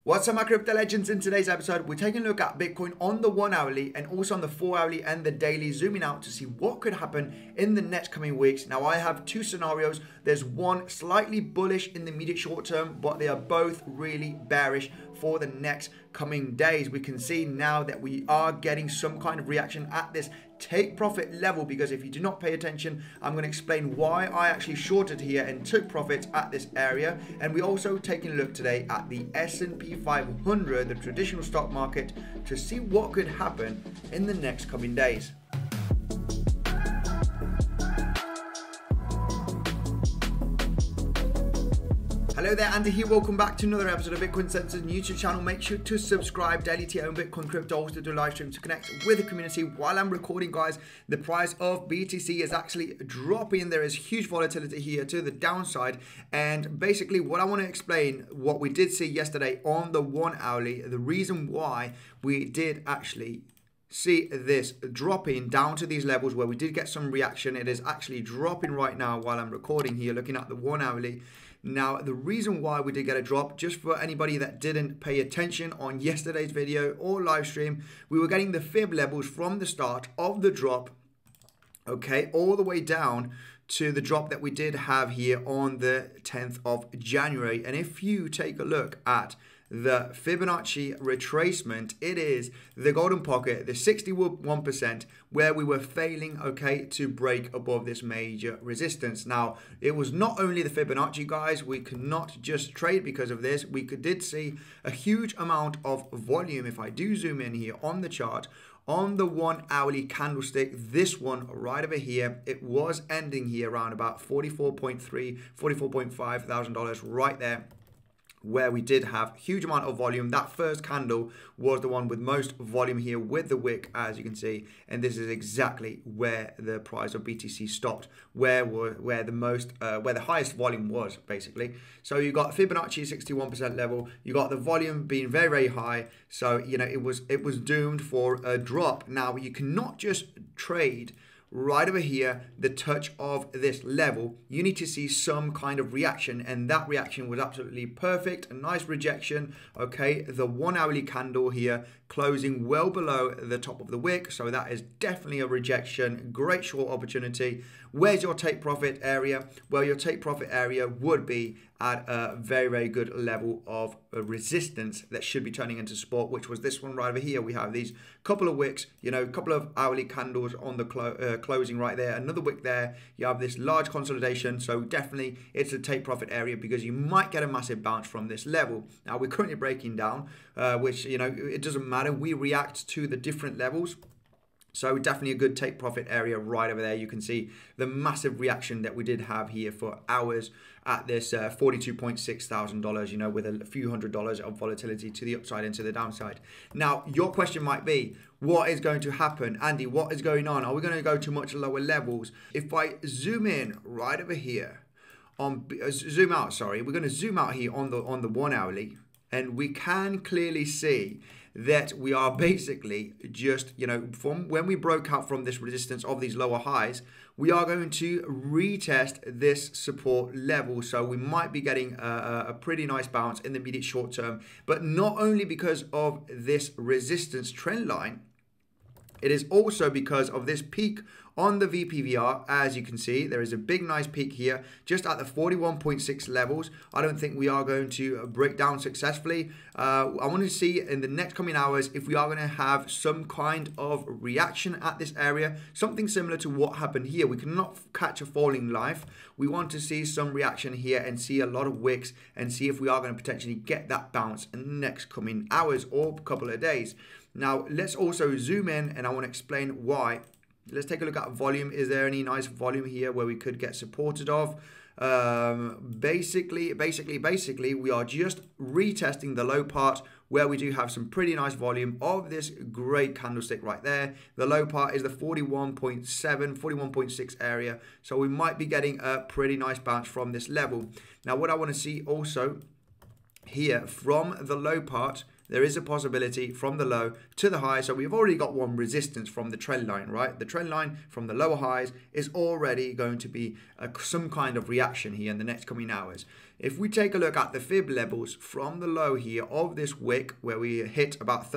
What's up, my crypto legends? In today's episode, we're taking a look at Bitcoin on the 1 hourly and also on the 4 hourly and the daily, zooming out to see what could happen in the next coming weeks. Now, I have two scenarios. There's one slightly bullish in the immediate short term, but they are both really bearish for the next coming days. We can see now that we are getting some kind of reaction at this take profit level, because if you do not pay attention, I'm going to explain why I actually shorted here and took profits at this area. And we're also taking a look today at the S&P 500, the traditional stock market, to see what could happen in the next coming days. Hello there, Andy here. Welcome back to another episode of Bitcoinsensus YouTube channel. Make sure to subscribe daily to your own Bitcoin crypto. Also do live stream to connect with the community. While I'm recording, guys, the price of BTC is actually dropping. There is huge volatility here to the downside. And basically what I want to explain, what we did see yesterday on the 1 hourly, the reason why we did actually see this dropping down to these levels where we did get some reaction. It is actually dropping right now while I'm recording here, looking at the 1 hourly. Now, the reason why we did get a drop, just for anybody that didn't pay attention on yesterday's video or live stream, we were getting the fib levels from the start of the drop, okay, all the way down to the drop that we did have here on the 10th of January. And if you take a look at the Fibonacci retracement, it is the golden pocket, the 61%, where we were failing, okay, to break above this major resistance. Now, it was not only the Fibonacci, guys. We could not just trade because of this. We did see a huge amount of volume. If I do zoom in here on the chart, on the 1 hourly candlestick, this one right over here, it was ending here around about $44.3, $44.5 thousand right there, where we did have huge amount of volume. That first candle was the one with most volume here with the wick, as you can see, and this is exactly where the price of BTC stopped, where the highest volume was, basically. So you got Fibonacci 61% level, you got the volume being very, very high. So you know it was doomed for a drop. Now you cannot just trade right over here, the touch of this level. You need to see some kind of reaction, and that reaction was absolutely perfect. A nice rejection, okay. The 1 hourly candle here closing well below the top of the wick, so that is definitely a rejection. Great short opportunity. Where's your take profit area? Well, your take profit area would be at a very, very good level of resistance that should be turning into support, which was this one right over here. We have these couple of wicks, you know, a couple of hourly candles on the closing right there, another wick there. You have this large consolidation, so definitely it's a take profit area because you might get a massive bounce from this level. Now we're currently breaking down, which, you know, it doesn't matter. We react to the different levels. So definitely a good take profit area right over there. You can see the massive reaction that we did have here for hours at this $42.6 thousand, you know, with a few $100s of volatility to the upside and to the downside. Now, your question might be, what is going to happen? Andy, what is going on? Are we going to go to much lower levels? If I zoom in right over here, zoom out, sorry, we're going to zoom out here on the 1 hourly, and we can clearly see that we are basically just, you know, from when we broke out from this resistance of these lower highs, we are going to retest this support level. So we might be getting a pretty nice bounce in the immediate short term, but not only because of this resistance trend line, it is also because of this peak on the VPVR. As you can see, there is a big nice peak here just at the 41.6 levels. I don't think we are going to break down successfully. I want to see in the next coming hours if we are going to have some kind of reaction at this area, something similar to what happened here. We cannot catch a falling knife. We want to see some reaction here and see a lot of wicks and see if we are going to potentially get that bounce in the next coming hours or couple of days. Now, let's also zoom in, and I want to explain why. Let's take a look at volume. Is there any nice volume here where we could get supported of? Basically, we are just retesting the low part where we do have some pretty nice volume of this great candlestick right there. The low part is the 41.7, 41.6 area. So we might be getting a pretty nice bounce from this level. Now, what I want to see also here from the low part, there is a possibility from the low to the high. So we've already got one resistance from the trend line, right? The trend line from the lower highs is already going to be some kind of reaction here in the next coming hours. If we take a look at the fib levels from the low here of this wick, where we hit about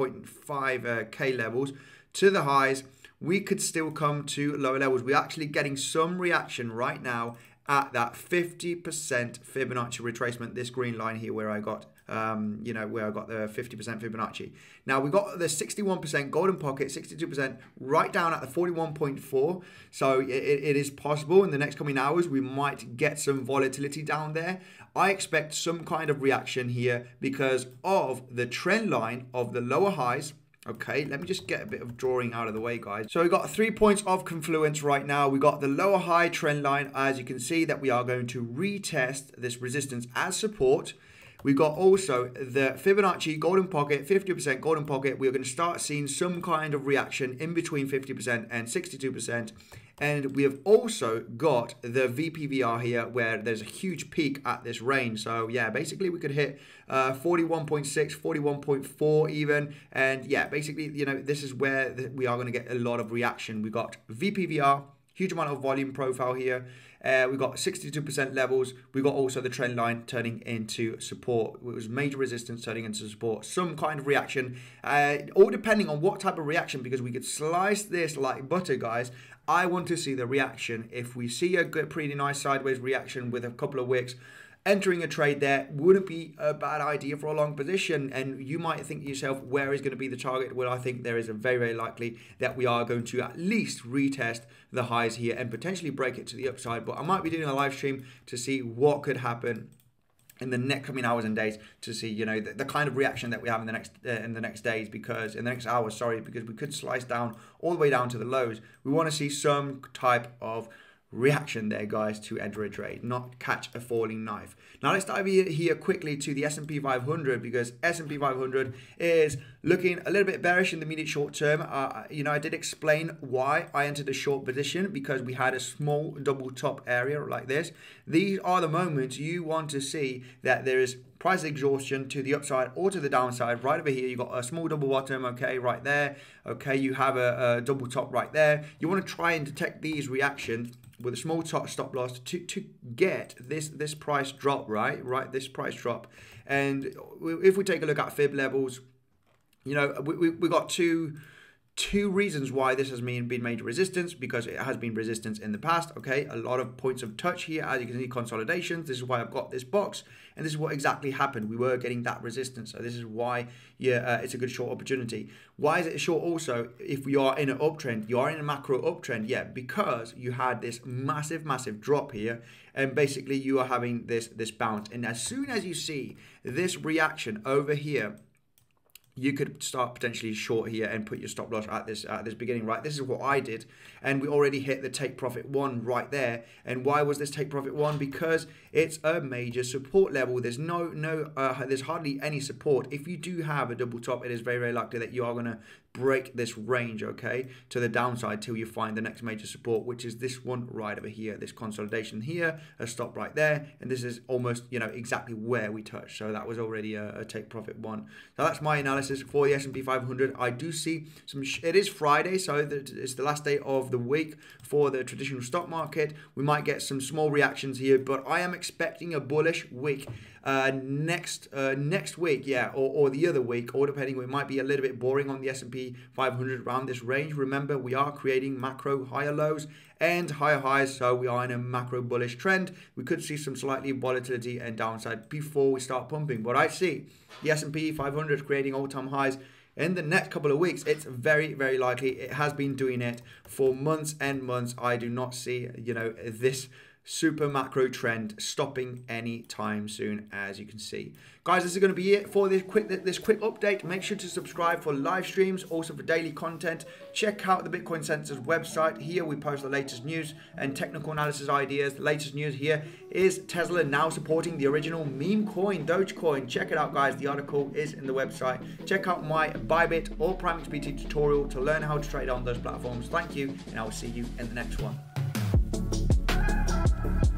39.5k levels to the highs, we could still come to lower levels. We're actually getting some reaction right now at that 50% Fibonacci retracement, this green line here where I got where I got the 50% Fibonacci. Now we got the 61% golden pocket, 62% right down at the 41.4. So it is possible in the next coming hours we might get some volatility down there. I expect some kind of reaction here because of the trend line of the lower highs. Okay, let me just get a bit of drawing out of the way, guys. So we got 3 points of confluence right now. We got the lower high trend line, as you can see, that we are going to retest this resistance as support. We got also the Fibonacci golden pocket, 50% golden pocket. We're going to start seeing some kind of reaction in between 50% and 62%. And we have also got the VPVR here where there's a huge peak at this range. So yeah, basically we could hit 41.6, 41.4 even. And yeah, basically, this is where we are going to get a lot of reaction. We got VPVR, huge amount of volume profile here. We got 62% levels. We got also the trend line turning into support. It was major resistance turning into support. Some kind of reaction, all depending on what type of reaction, because we could slice this like butter, guys. I want to see the reaction. If we see a good, pretty nice sideways reaction with a couple of wicks, entering a trade there wouldn't be a bad idea for a long position. And you might think to yourself, where is going to be the target? Well, I think there is a very, very likely that we are going to at least retest the highs here and potentially break it to the upside. But I might be doing a live stream to see what could happen in the next coming hours and days to see, the kind of reaction that we have in the next days, because in the next hours, sorry, because we could slice down all the way down to the lows. We want to see some type of reaction there, guys, to enter a trade, not catch a falling knife. Now let's dive here quickly to the S&P 500, because S&P 500 is looking a little bit bearish in the immediate short term. I did explain why I entered a short position, because we had a small double top area like this. These are the moments you want to see that there is price exhaustion to the upside or to the downside. Right over here, you got a small double bottom, okay, right there. Okay, you have a double top right there. You want to try and detect these reactions with a small top stop loss to get this price drop, right, this price drop. And if we take a look at fib levels, we got two reasons why this has been major resistance, because it has been resistance in the past. Okay, a lot of points of touch here, as you can see, consolidations. This is why I've got this box, and this is what exactly happened. We were getting that resistance, so this is why it's a good short opportunity. Why is it a short? Also, if we are in an uptrend, you are in a macro uptrend, yeah, because you had this massive drop here, and basically you are having this bounce. And as soon as you see this reaction over here, you could start potentially short here and put your stop loss at this beginning, right? This is what I did, and we already hit the take profit 1 right there. And why was this take profit 1? Because it's a major support level. There's there's hardly any support. If you do have a double top, it is very, very likely that you are going to break this range, okay, to the downside till you find the next major support, which is this one right over here, this consolidation here, a stop right there, and this is almost exactly where we touched. So that was already a take profit 1. So that's my analysis for the S&P 500. I do see some it is Friday, so it's the last day of the week for the traditional stock market. We might get some small reactions here, but I am expecting a bullish week next week, yeah, or the other week, or depending. It might be a little bit boring on the S&P 500 around this range. Remember, we are creating macro higher lows and higher highs, so we are in a macro bullish trend. We could see some slightly volatility and downside before we start pumping, but I see the S&P 500 creating all-time highs in the next couple of weeks. It's very, very likely. It has been doing it for months and months. I do not see this super macro trend stopping anytime soon, as you can see. Guys, this is going to be it for this quick update. Make sure to subscribe for live streams, also for daily content. Check out the Bitcoinsensus website. Here we post the latest news and technical analysis ideas. The latest news here is Tesla now supporting the original meme coin, Dogecoin. Check it out, guys. The article is in the website. Check out my Bybit or PrimeXBT tutorial to learn how to trade on those platforms. Thank you, and I will see you in the next one.